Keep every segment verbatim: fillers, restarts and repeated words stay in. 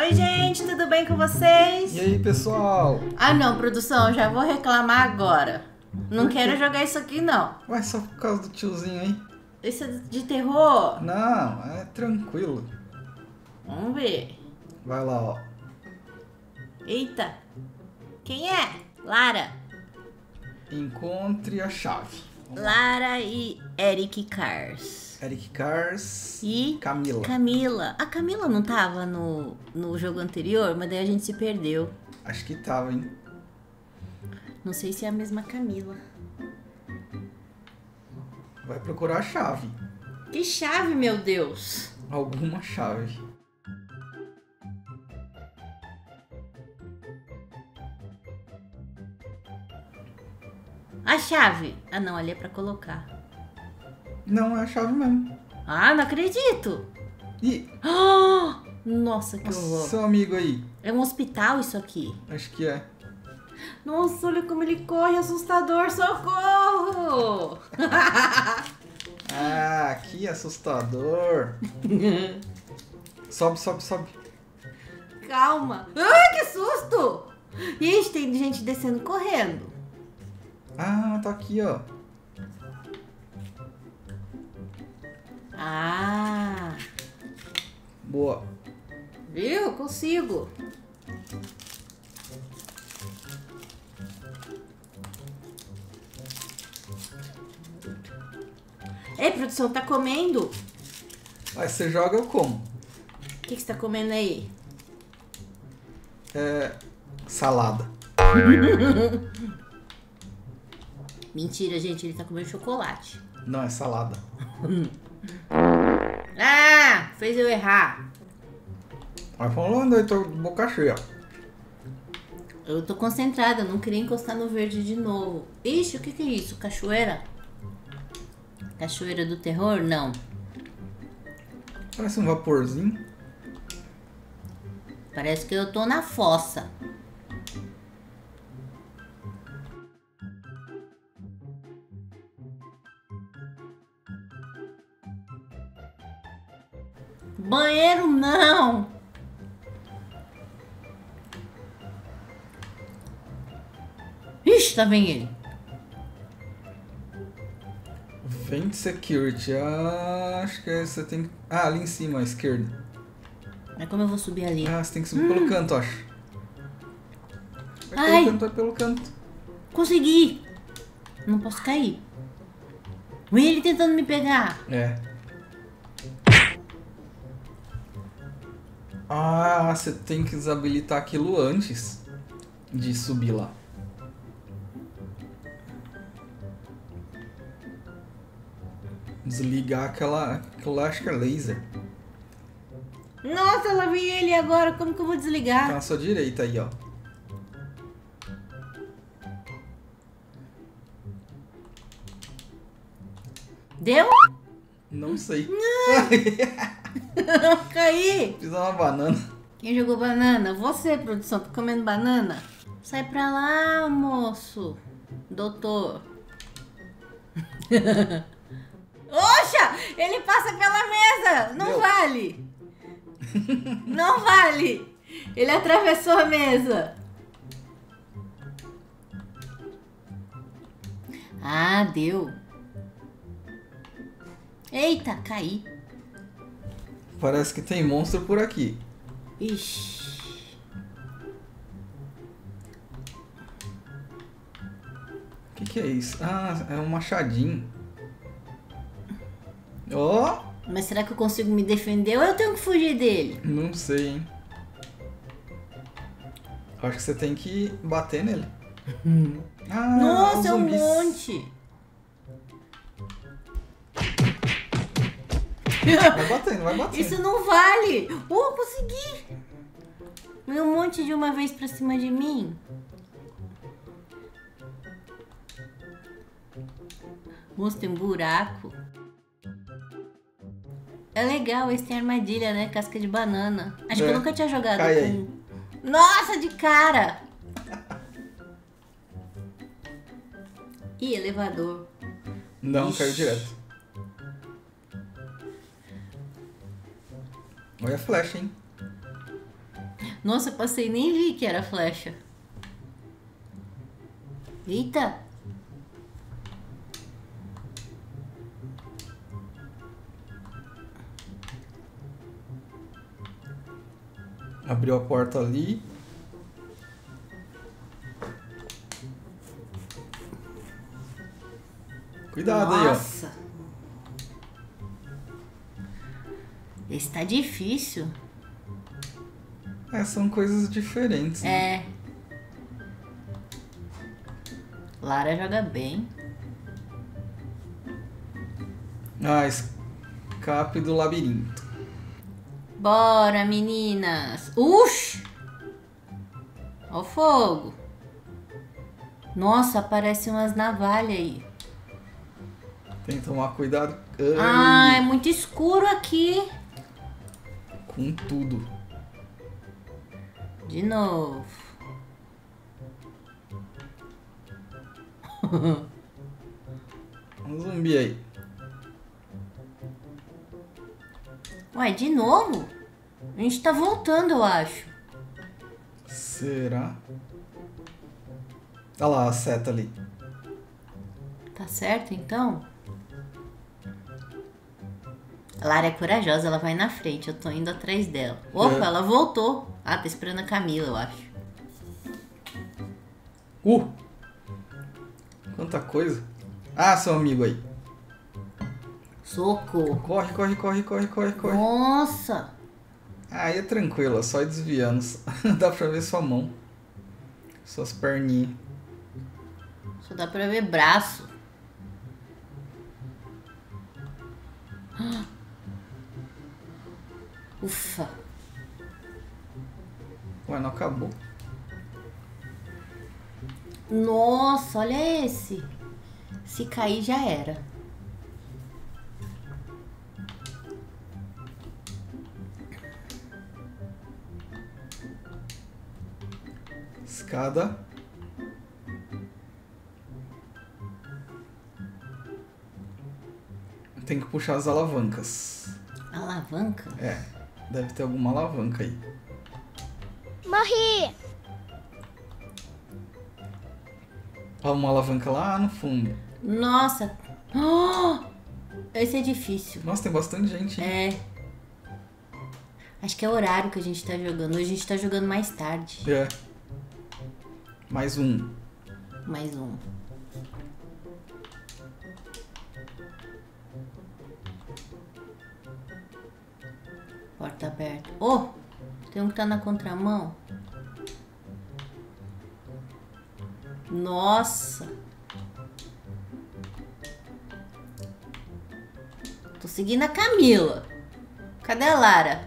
Oi, gente, tudo bem com vocês? E aí, pessoal? Ah, não, produção, já vou reclamar agora. Não quero jogar isso aqui, não. Ué, só por causa do tiozinho, hein? Isso é de terror? Não, é tranquilo. Vamos ver. Vai lá, ó. Eita. Quem é? Lara. Encontre a chave. Lara e Eric Cars. Eric Cars E Camila. Camila. A Camila não tava no, no jogo anterior, mas daí a gente se perdeu. Acho que tava, hein? Não sei se é a mesma Camila. Vai procurar a chave. Que chave, meu Deus. Alguma chave. A chave. Ah, não, ali é pra colocar. Não, é a chave mesmo. Ah, não acredito. Ih, Ah, nossa, que horror. seu amigo aí. É um hospital isso aqui. Acho que é. Nossa, olha como ele corre, assustador, socorro! Ah, que assustador. Sobe, sobe, sobe. Calma. Ai, que susto! Ixi, tem gente descendo correndo. Ah, tá aqui, ó. Ah, Boa. viu? Consigo. Ei, produção, tá comendo? Aí você joga eu como? O que, que você tá comendo aí? É... Salada. Mentira, gente, ele tá comendo chocolate. Não, é salada. Ah, fez eu errar. Vai falando aí, tô de boca cheia. Eu tô concentrada, eu não queria encostar no verde de novo. Ixi, o que que é isso? Cachoeira? Cachoeira do terror? Não. Parece um vaporzinho. Parece que eu tô na fossa. Banheiro não. Ixi, tá vendo ele. Vent Security. Ah, acho que é, você tem que... Ah, ali em cima, à esquerda. Mas como eu vou subir ali? Ah, você tem que subir pelo canto, acho. Vai Ai. pelo canto, vai pelo canto. Consegui. Não posso cair. Vem ele tentando me pegar. É. Ah, você tem que desabilitar aquilo antes de subir lá. Desligar aquela, aquela acho que é laser. Nossa, lá vem ele agora. Como que eu vou desligar? Tá na sua direita aí, ó. Deu? Não sei. Caí. Fiz uma banana. Quem jogou banana? Você, produção, tá comendo banana? Sai pra lá, moço. Doutor. Oxa! Ele passa pela mesa! Não Deu. vale! Não vale! Ele atravessou a mesa. Ah, deu. Eita, caí. Parece que tem monstro por aqui. Ixi. O que, que é isso? Ah, é um machadinho. Ó, oh, Mas será que eu consigo me defender ou eu tenho que fugir dele? não sei, hein? Acho que você tem que bater nele. Ah, Nossa, os é um zumbis. monte. Vai batendo, vai batendo. Isso não vale. Oh, consegui. Veio um monte de uma vez pra cima de mim. Moço, tem um buraco. É legal, esse tem armadilha, né? Casca de banana. Acho É. que eu nunca tinha jogado Cai com... aí. Nossa, de cara! Ih, elevador. Não, Ixi. caiu direto. Olha a flecha, hein? Nossa, eu passei e nem vi que era flecha. Eita. Abriu a porta ali. Cuidado aí, ó. Nossa. Esse tá difícil. É, são coisas diferentes, né? É. Lara joga bem. Ah, escape do labirinto. Bora, meninas. Ux! Ó o fogo. Nossa, aparecem umas navalhas aí. Tem que tomar cuidado. Ah, Ai, é muito escuro aqui. com tudo. De novo. Um zumbi aí. Ué, de novo? A gente tá voltando, eu acho. Será? Olha lá a seta ali. Tá certo, então? A Lara é corajosa, ela vai na frente. Eu tô indo atrás dela. Opa, É. ela voltou. Ah, tá esperando a Camila, eu acho. Uh! Quanta coisa. Ah, seu amigo aí. Socorro. Corre, corre, corre, corre, corre, corre. Nossa. Aí é tranquilo, é só ir desviando. Dá pra ver sua mão. Suas perninhas. Só dá pra ver braço. Ufa. Ué, não acabou. Nossa, olha esse. Se cair já era. Escada. Tem que puxar as alavancas. Alavanca? É, deve ter alguma alavanca aí. Morri! Ó, uma alavanca lá no fundo. Nossa. Oh, esse é difícil. Nossa, tem bastante gente, hein? É. Acho que é o horário que a gente tá jogando. Hoje a gente tá jogando mais tarde. É. Mais um. Mais um. Porta aberta. Oh! Tem um que tá na contramão. Nossa! Tô seguindo a Camila. Cadê a Lara?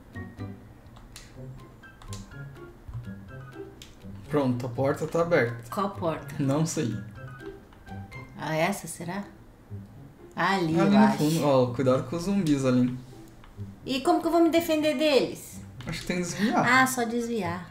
Pronto, a porta tá aberta. Qual porta? Não sei. Ah, essa será? Ali, Ali eu no acho. fundo, ó, cuidado com os zumbis ali. E como que eu vou me defender deles? Acho que tem que desviar. Ah, só desviar.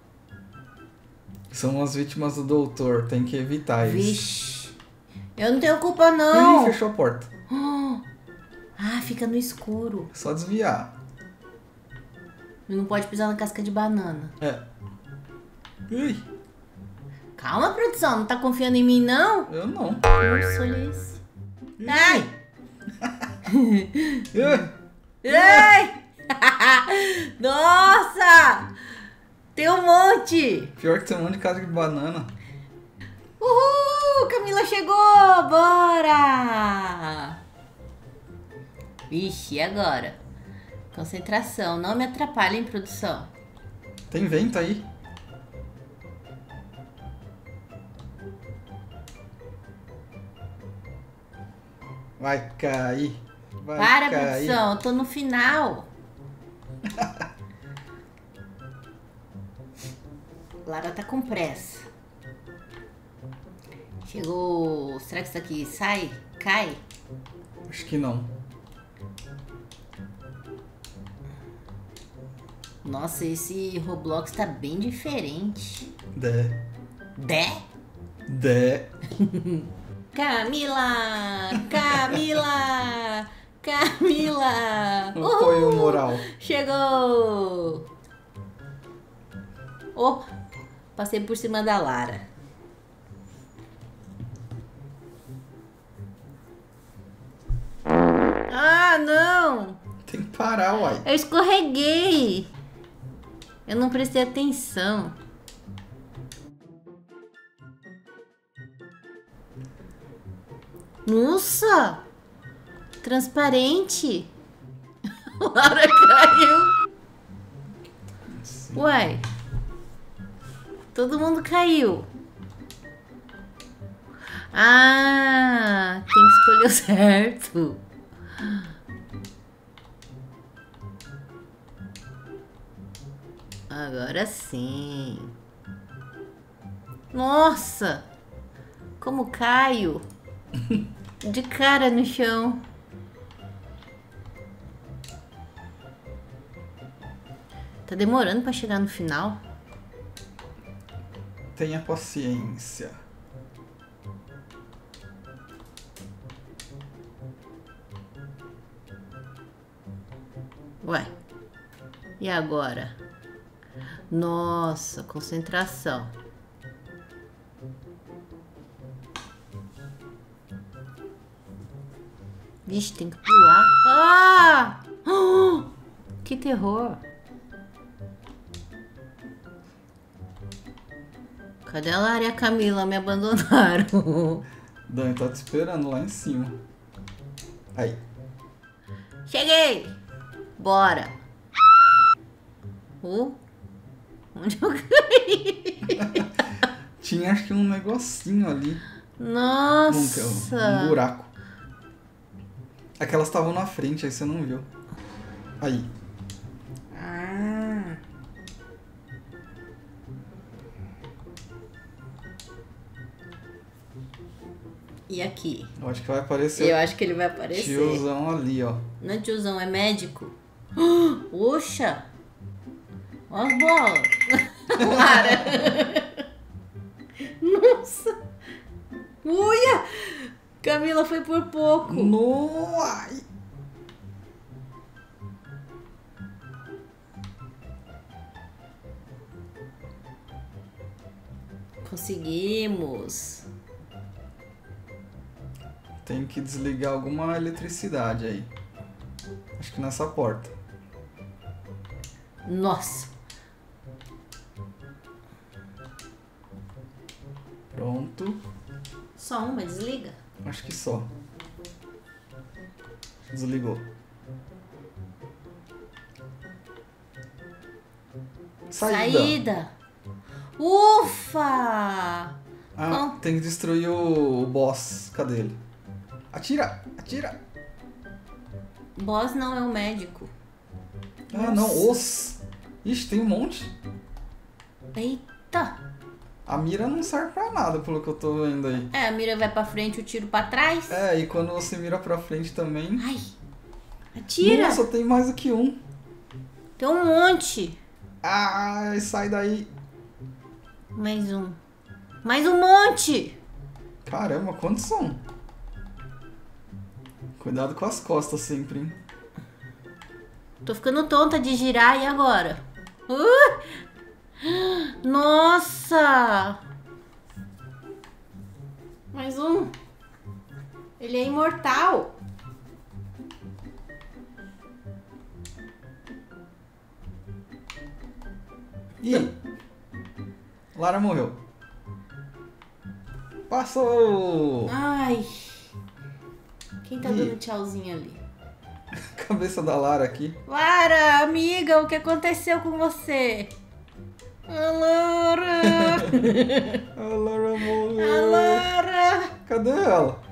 São as vítimas do doutor, tem que evitar eles. Vixe. Eu não tenho culpa, não. Ih, fechou a porta. Ah, fica no escuro. É só desviar. E não pode pisar na casca de banana. É. Ui, Calma, produção. Não tá confiando em mim, não? eu não. Nossa, olha isso. Ai! Ih, Ai! Nossa! Tem um monte! pior que tem um monte de casca de banana. Uhul! Camila chegou! Bora! Vixe, e agora? Concentração. Não me atrapalhem, produção. Tem vento aí. Vai cair. Vai Para, cair. produção. Eu tô no final. Lara tá com pressa. Chegou... Será que isso aqui sai? Cai? Acho que não. Nossa, esse Roblox tá bem diferente. Dé. Dé? Dé. Camila! Camila! Camila! Apoio moral. Chegou! Oh, passei por cima da Lara. Ah, não! Tem que parar, uai. Eu escorreguei. Eu não prestei atenção. Nossa! Transparente. Lara caiu. Sim. Uai. Todo mundo caiu. Ah, tem que escolher o certo. Agora sim. Nossa! Como caio? De cara no chão. Tá demorando pra chegar no final? Tenha paciência. Ué. E agora? Nossa, concentração. Vixe, tem que pular. Ah! Oh, que terror. Cadê a Lara e a Camila? Me abandonaram. Dani tá te esperando lá em cima. Aí. Cheguei! Bora! Uh, onde eu caí? Tinha acho que um negocinho ali. Nossa! Um, um buraco. Aquelas estavam na frente, aí você não viu. Aí. Ah. E aqui? Eu acho que vai aparecer. Eu acho que ele vai aparecer. Tiozão ali, ó. Não é tiozão, é médico. Oxa! Olha as bolas. Lara. Nossa. Uia! Camila foi por pouco. No, ai. Conseguimos. Tem que desligar alguma eletricidade aí. Acho que nessa porta. Nossa. Pronto. Só uma, desliga. Acho que só. Desligou. Saída. Saída. Ufa! Ah, Bom. tem que destruir o, o boss. Cadê ele? Atira! Atira! Boss não é o médico. Ah, não. Os. Ixi, tem um monte. Eita! A mira não serve pra nada, pelo que eu tô vendo aí. É, a mira vai pra frente, o tiro pra trás. É, e quando você mira pra frente também... Ai! Atira! Nossa, tem mais do que um. Tem um monte. Ai, sai daí. Mais um. Mais um monte! Caramba, quantos são? Cuidado com as costas sempre, hein? Tô ficando tonta de girar, e agora? Uh! Nossa! Mais um. Ele é imortal. Ih! Lara morreu. Passou! Ai. Quem tá Ih. dando tchauzinho ali? Cabeça da Lara aqui. Lara, amiga, o que aconteceu com você? A Lara! A Lara A morreu. Lara! Cadê ela?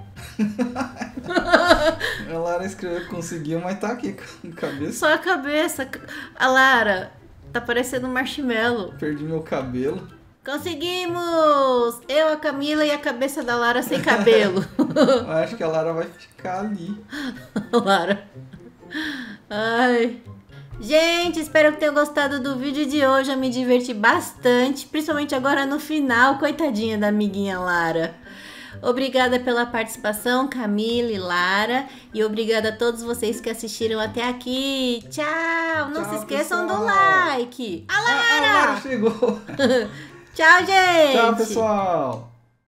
A Lara escreveu que conseguiu, mas tá aqui com a cabeça. Só a cabeça. A Lara tá parecendo um marshmallow. Perdi meu cabelo. Conseguimos! Eu, a Camila e a cabeça da Lara sem cabelo. Eu acho que a Lara vai ficar ali. Lara. Ai. Gente, espero que tenham gostado do vídeo de hoje. Eu me diverti bastante, principalmente agora no final. Coitadinha da amiguinha Lara. Obrigada pela participação, Camila e Lara. E obrigada a todos vocês que assistiram até aqui. Tchau! Não Tchau, se esqueçam pessoal. do like. A Ah, a Lara! Lara chegou. Tchau, gente! Tchau, pessoal.